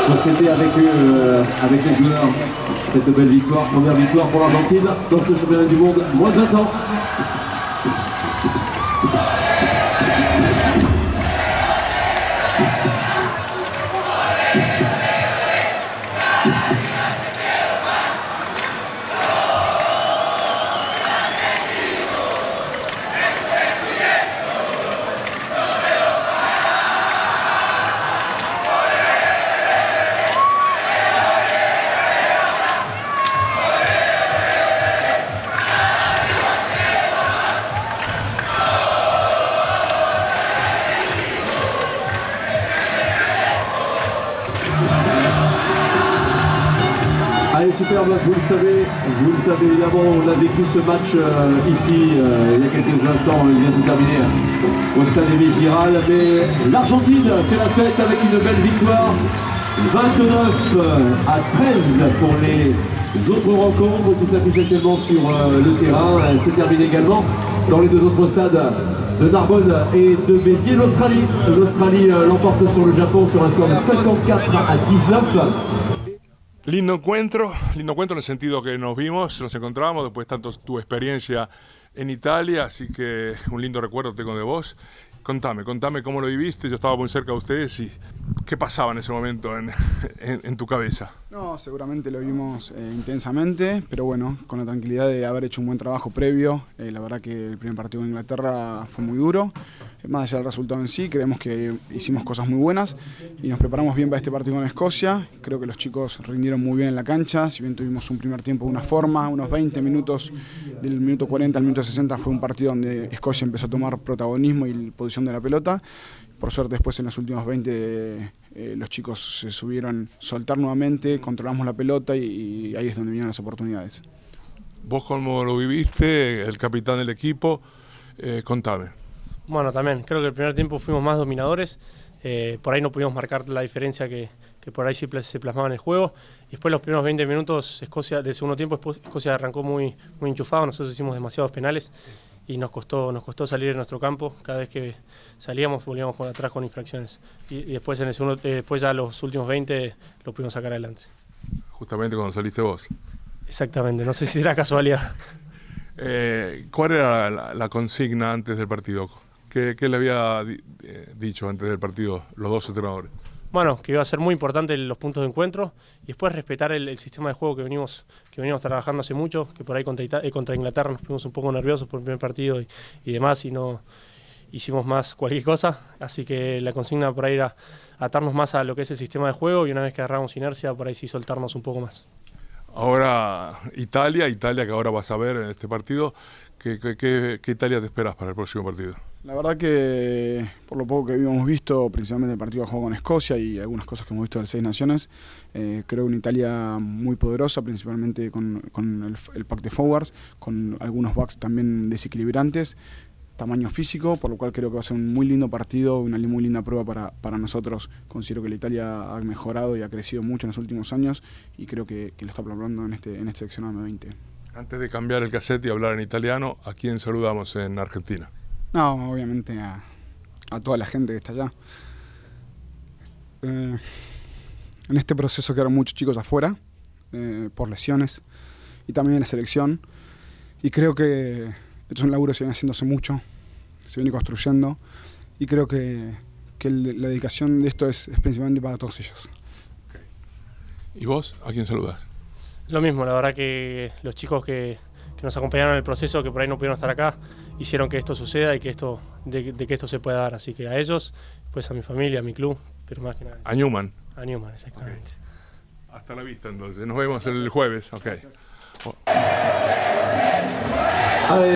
pour fêter avec eux, avec les joueurs, cette belle victoire, première victoire pour l'Argentine dans ce championnat du monde, moins de 20 ans. Allez, superbe, vous le savez évidemment, on a vécu ce match ici il y a quelques instants, il vient de se terminer au stade Émile Giral, mais l'Argentine fait la fête avec une belle victoire, 29 à 13 pour les autres rencontres qui s'affichent actuellement sur le terrain. C'est terminé également dans les deux autres stades de Narbonne et de Béziers. L'Australie l'emporte sur le Japon sur un score de 54 à 19. Lindo encuentro en el sentido que nos vimos, nos encontramos después de tanto tu experiencia en Italia, así que un lindo recuerdo tengo de vos. Contame cómo lo viviste, yo estaba muy cerca de ustedes y qué pasaba en ese momento en tu cabeza. No, seguramente lo vimos intensamente, pero bueno, con la tranquilidad de haber hecho un buen trabajo previo. La verdad que el primer partido de Inglaterra fue muy duro, más allá del resultado en sí, creemos que hicimos cosas muy buenas y nos preparamos bien para este partido con Escocia. Creo que los chicos rindieron muy bien en la cancha, si bien tuvimos un primer tiempo de una forma, unos 20 minutos, del minuto 40 al minuto 60 fue un partido donde Escocia empezó a tomar protagonismo y posición de la pelota. Por suerte después en los últimos 20 los chicos se subieron a soltar nuevamente, controlamos la pelota y ahí es donde vinieron las oportunidades. Vos cómo lo viviste, el capitán del equipo, contame. Bueno, también creo que el primer tiempo fuimos más dominadores, por ahí no pudimos marcar la diferencia que por ahí sí se plasmaba en el juego. Y después los primeros 20 minutos del segundo tiempo Escocia arrancó muy enchufado, nosotros hicimos demasiados penales y nos costó salir de nuestro campo. Cada vez que salíamos volvíamos por atrás con infracciones y después después ya los últimos 20 lo pudimos sacar adelante. Justamente cuando saliste vos. Exactamente, no sé si era casualidad. ¿Cuál era la consigna antes del partido? ¿Qué le había dicho antes del partido los dos entrenadores? Bueno, que iba a ser muy importante los puntos de encuentro y después respetar el sistema de juego que venimos trabajando hace mucho, que por ahí contra Inglaterra nos pusimos un poco nerviosos por el primer partido y demás y no hicimos más cualquier cosa, así que la consigna por ahí era atarnos más a lo que es el sistema de juego y una vez que agarramos inercia por ahí sí soltarnos un poco más. Ahora Italia que ahora vas a ver en este partido, ¿qué Italia te esperas para el próximo partido? La verdad que por lo poco que habíamos visto, principalmente el partido que jugó con Escocia y algunas cosas que hemos visto del Seis Naciones, creo una Italia muy poderosa, principalmente con el pack de forwards, con algunos backs también desequilibrantes, tamaño físico, por lo cual creo que va a ser un muy lindo partido, una muy linda prueba para nosotros. Considero que la Italia ha mejorado y ha crecido mucho en los últimos años y creo que lo está plasmando en este seleccionado M20. Antes de cambiar el cassette y hablar en italiano, ¿a quién saludamos en Argentina? No, obviamente a toda la gente que está allá. En este proceso quedaron muchos chicos afuera por lesiones y también en la selección y creo que esto es un laburo que se viene haciendo hace mucho, se viene construyendo y creo que la dedicación de esto es principalmente para todos ellos. Okay. ¿Y vos? ¿A quién saludás? Lo mismo, la verdad que los chicos que nos acompañaron en el proceso, que por ahí no pudieron estar acá, hicieron que esto suceda y que esto se pueda dar. Así que a ellos, pues a mi familia, a mi club, pero más que nada. A Newman. A Newman, exactamente. Okay. Hasta la vista entonces, nos vemos el jueves. Okay.